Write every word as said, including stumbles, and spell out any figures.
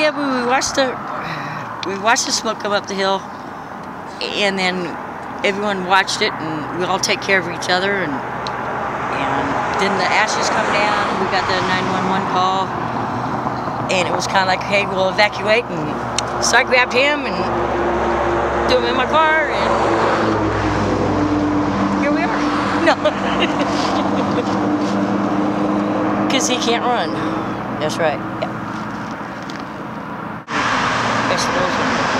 yeah, we watched the we watched the smoke come up the hill, and then everyone watched it, and we all take care of each other, and and then the ashes come down, and we got the nine one one call, and it was kind of like, hey, we'll evacuate, and so I grabbed him and threw him in my car, and here we are. No, because he can't run. That's right. Yeah. Explosion.